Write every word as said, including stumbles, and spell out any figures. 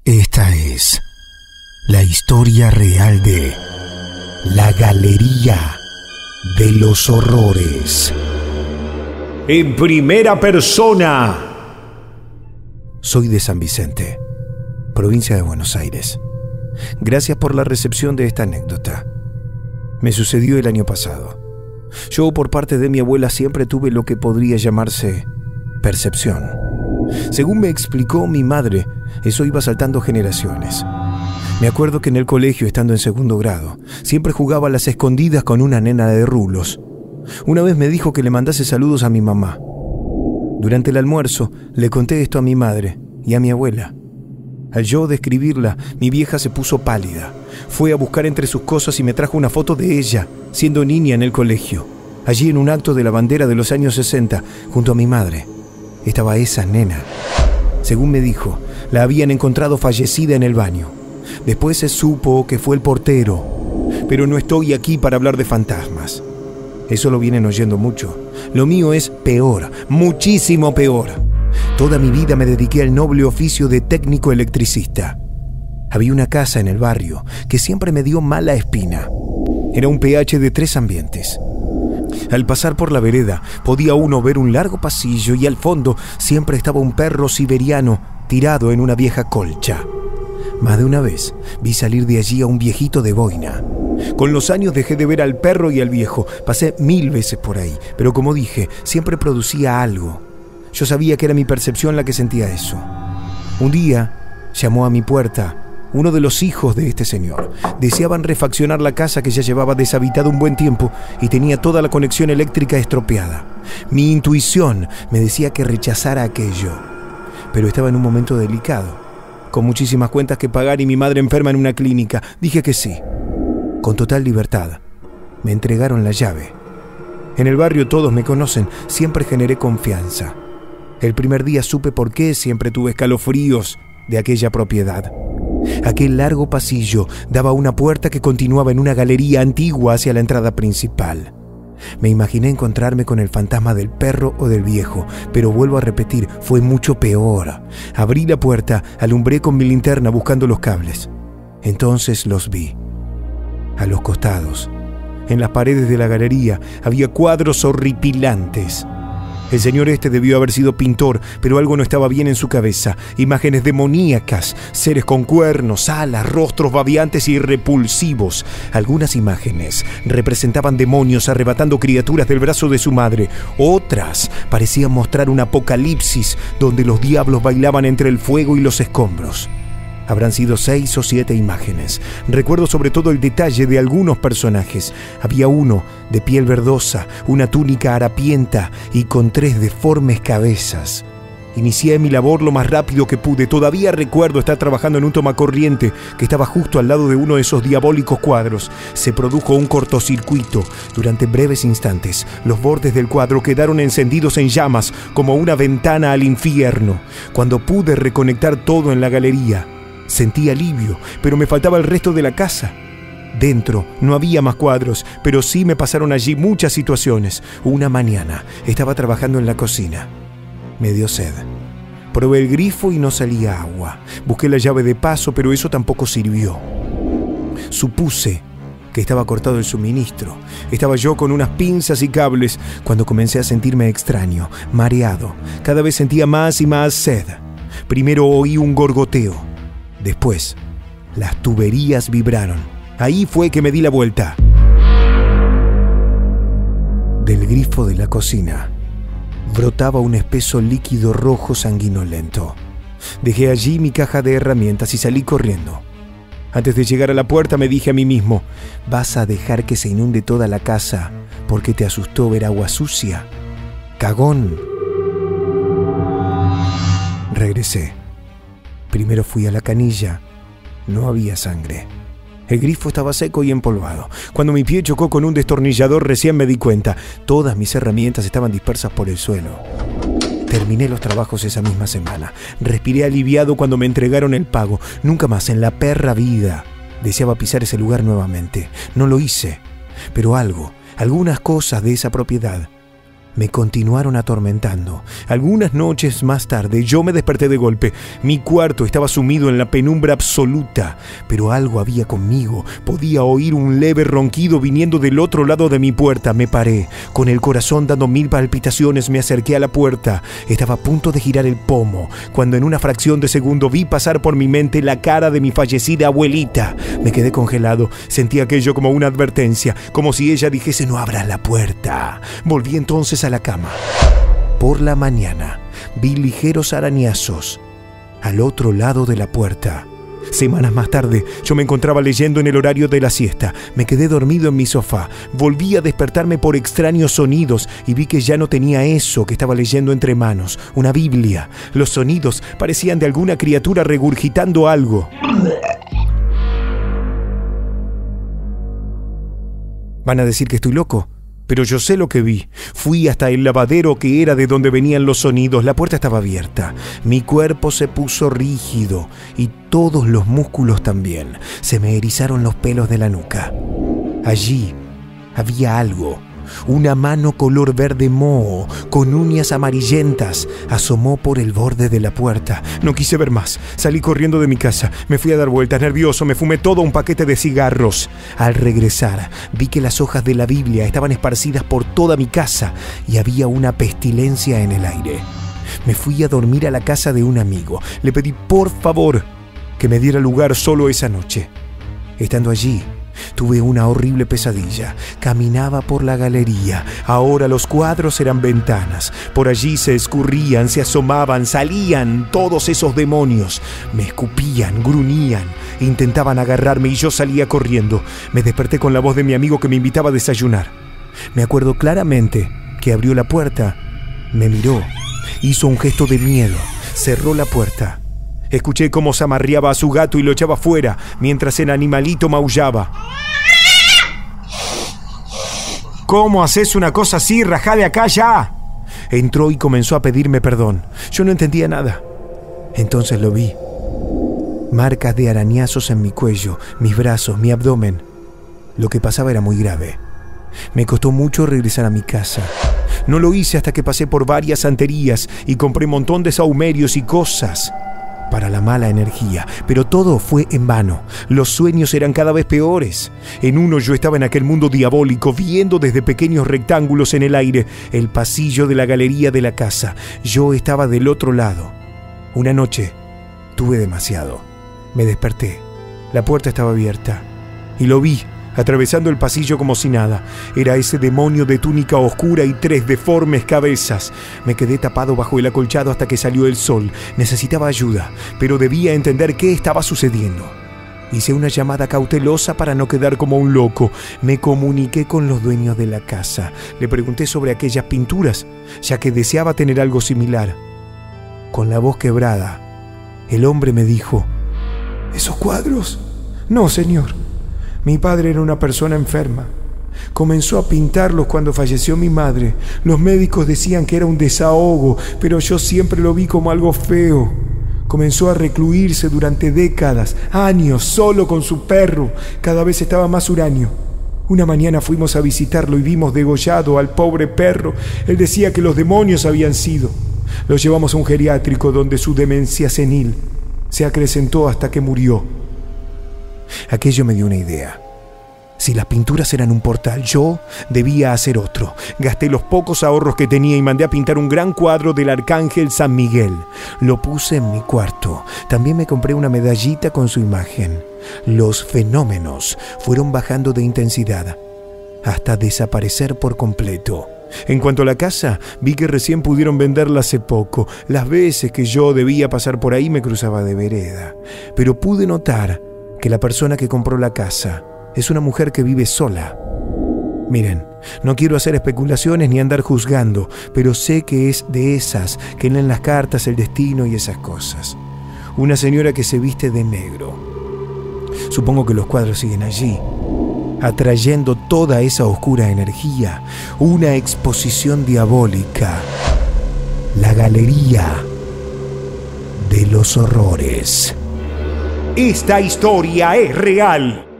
Esta es la historia real de la Galería de los Horrores. En primera persona. Soy de San Vicente, provincia de Buenos Aires. Gracias por la recepción de esta anécdota. Me sucedió el año pasado. Yo, por parte de mi abuela, siempre tuve lo que podría llamarse percepción. Según me explicó mi madre, eso iba saltando generaciones. Me acuerdo que en el colegio, estando en segundo grado, siempre jugaba a las escondidas con una nena de rulos. Una vez me dijo que le mandase saludos a mi mamá. Durante el almuerzo le conté esto a mi madre y a mi abuela. Al yo describirla, mi vieja se puso pálida. Fue a buscar entre sus cosas y me trajo una foto de ella, siendo niña en el colegio. Allí, en un acto de la bandera de los años sesenta, junto a mi madre, estaba esa nena. Según me dijo, la habían encontrado fallecida en el baño. Después se supo que fue el portero. Pero no estoy aquí para hablar de fantasmas. Eso lo vienen oyendo mucho. Lo mío es peor, muchísimo peor. Toda mi vida me dediqué al noble oficio de técnico electricista. Había una casa en el barrio que siempre me dio mala espina. Era un P H de tres ambientes. Al pasar por la vereda podía uno ver un largo pasillo y al fondo siempre estaba un perro siberiano tirado en una vieja colcha. Más de una vez vi salir de allí a un viejito de boina. Con los años dejé de ver al perro y al viejo. Pasé mil veces por ahí, pero como dije, siempre producía algo. Yo sabía que era mi percepción la que sentía eso. Un día llamó a mi puerta uno de los hijos de este señor. Deseaban refaccionar la casa que ya llevaba deshabitada un buen tiempo y tenía toda la conexión eléctrica estropeada. Mi intuición me decía que rechazara aquello, pero estaba en un momento delicado, con muchísimas cuentas que pagar y mi madre enferma en una clínica. Dije que sí. Con total libertad, me entregaron la llave. En el barrio todos me conocen, siempre generé confianza. El primer día supe por qué siempre tuve escalofríos de aquella propiedad. Aquel largo pasillo daba a una puerta que continuaba en una galería antigua hacia la entrada principal. Me imaginé encontrarme con el fantasma del perro o del viejo, pero vuelvo a repetir, fue mucho peor. Abrí la puerta, alumbré con mi linterna buscando los cables. Entonces los vi. A los costados, en las paredes de la galería, había cuadros horripilantes. El señor este debió haber sido pintor, pero algo no estaba bien en su cabeza. Imágenes demoníacas, seres con cuernos, alas, rostros babeantes y repulsivos. Algunas imágenes representaban demonios arrebatando criaturas del brazo de su madre. Otras parecían mostrar un apocalipsis donde los diablos bailaban entre el fuego y los escombros. Habrán sido seis o siete imágenes. Recuerdo sobre todo el detalle de algunos personajes. Había uno de piel verdosa, una túnica harapienta y con tres deformes cabezas. Inicié mi labor lo más rápido que pude. Todavía recuerdo estar trabajando en un tomacorriente que estaba justo al lado de uno de esos diabólicos cuadros. Se produjo un cortocircuito. Durante breves instantes, los bordes del cuadro quedaron encendidos en llamas como una ventana al infierno. Cuando pude reconectar todo en la galería, sentí alivio, pero me faltaba el resto de la casa. Dentro no había más cuadros, pero sí me pasaron allí muchas situaciones. Una mañana estaba trabajando en la cocina. Me dio sed. Probé el grifo y no salía agua. Busqué la llave de paso, pero eso tampoco sirvió. Supuse que estaba cortado el suministro. Estaba yo con unas pinzas y cables cuando comencé a sentirme extraño, mareado. Cada vez sentía más y más sed. Primero oí un gorgoteo. Después, las tuberías vibraron. Ahí fue que me di la vuelta. Del grifo de la cocina brotaba un espeso líquido rojo sanguinolento. Dejé allí mi caja de herramientas y salí corriendo. Antes de llegar a la puerta me dije a mí mismo: ¿vas a dejar que se inunde toda la casa porque te asustó ver agua sucia? ¡Cagón! Regresé. Primero fui a la canilla. No había sangre. El grifo estaba seco y empolvado. Cuando mi pie chocó con un destornillador recién me di cuenta. Todas mis herramientas estaban dispersas por el suelo. Terminé los trabajos esa misma semana. Respiré aliviado cuando me entregaron el pago. Nunca más en la perra vida deseaba pisar ese lugar nuevamente. No lo hice. Pero algo, algunas cosas de esa propiedad me continuaron atormentando. Algunas noches más tarde yo me desperté de golpe. Mi cuarto estaba sumido en la penumbra absoluta, pero algo había conmigo. Podía oír un leve ronquido viniendo del otro lado de mi puerta. Me paré, con el corazón dando mil palpitaciones, me acerqué a la puerta. Estaba a punto de girar el pomo, cuando en una fracción de segundo vi pasar por mi mente la cara de mi fallecida abuelita. Me quedé congelado. Sentí aquello como una advertencia, como si ella dijese: no abras la puerta. Volví entonces a la cama. Por la mañana vi ligeros arañazos al otro lado de la puerta. Semanas más tarde yo me encontraba leyendo en el horario de la siesta. Me quedé dormido en mi sofá. Volví a despertarme por extraños sonidos y vi que ya no tenía eso que estaba leyendo entre manos, una Biblia. Los sonidos parecían de alguna criatura regurgitando algo. Van a decir que estoy loco, pero yo sé lo que vi. Fui hasta el lavadero, que era de donde venían los sonidos. La puerta estaba abierta. Mi cuerpo se puso rígido y todos los músculos también. Se me erizaron los pelos de la nuca. Allí había algo. Una mano color verde moho, con uñas amarillentas, asomó por el borde de la puerta. No quise ver más. Salí corriendo de mi casa. Me fui a dar vueltas, nervioso. Me fumé todo un paquete de cigarros. Al regresar, vi que las hojas de la Biblia estaban esparcidas por toda mi casa y había una pestilencia en el aire. Me fui a dormir a la casa de un amigo. Le pedí por favor que me diera lugar solo esa noche. Estando allí, tuve una horrible pesadilla. Caminaba por la galería. Ahora los cuadros eran ventanas. Por allí se escurrían, se asomaban, salían todos esos demonios. Me escupían, gruñían, intentaban agarrarme y yo salía corriendo. Me desperté con la voz de mi amigo que me invitaba a desayunar. Me acuerdo claramente que abrió la puerta, me miró, hizo un gesto de miedo, cerró la puerta. Escuché cómo zamarreaba a su gato y lo echaba fuera, mientras el animalito maullaba. ¿Cómo haces una cosa así? ¡Rajá de acá ya! Entró y comenzó a pedirme perdón. Yo no entendía nada. Entonces lo vi. Marcas de arañazos en mi cuello, mis brazos, mi abdomen. Lo que pasaba era muy grave. Me costó mucho regresar a mi casa. No lo hice hasta que pasé por varias santerías y compré un montón de sahumerios y cosas para la mala energía, pero todo fue en vano. Los sueños eran cada vez peores. En uno yo estaba en aquel mundo diabólico, viendo desde pequeños rectángulos en el aire el pasillo de la galería de la casa. Yo estaba del otro lado. Una noche tuve demasiado. Me desperté. La puerta estaba abierta y lo vi atravesando el pasillo como si nada. Era ese demonio de túnica oscura y tres deformes cabezas. Me quedé tapado bajo el acolchado hasta que salió el sol. Necesitaba ayuda, pero debía entender qué estaba sucediendo. Hice una llamada cautelosa para no quedar como un loco. Me comuniqué con los dueños de la casa. Le pregunté sobre aquellas pinturas, ya que deseaba tener algo similar. Con la voz quebrada, el hombre me dijo: ¿esos cuadros? No, señor. Mi padre era una persona enferma. Comenzó a pintarlos cuando falleció mi madre. Los médicos decían que era un desahogo, pero yo siempre lo vi como algo feo. Comenzó a recluirse durante décadas, años, solo con su perro. Cada vez estaba más huraño. Una mañana fuimos a visitarlo y vimos degollado al pobre perro. Él decía que los demonios habían sido. Lo llevamos a un geriátrico donde su demencia senil se acrecentó hasta que murió. Aquello me dio una idea. Si las pinturas eran un portal, yo debía hacer otro. Gasté los pocos ahorros que tenía y mandé a pintar un gran cuadro del Arcángel San Miguel. Lo puse en mi cuarto. También me compré una medallita con su imagen. Los fenómenos fueron bajando de intensidad hasta desaparecer por completo. En cuanto a la casa, vi que recién pudieron venderla hace poco. Las veces que yo debía pasar por ahí me cruzaba de vereda. Pero pude notar que la persona que compró la casa es una mujer que vive sola. Miren, no quiero hacer especulaciones ni andar juzgando, pero sé que es de esas que leen las cartas, el destino y esas cosas. Una señora que se viste de negro. Supongo que los cuadros siguen allí, atrayendo toda esa oscura energía. Una exposición diabólica. La galería de los horrores. Esta historia es real.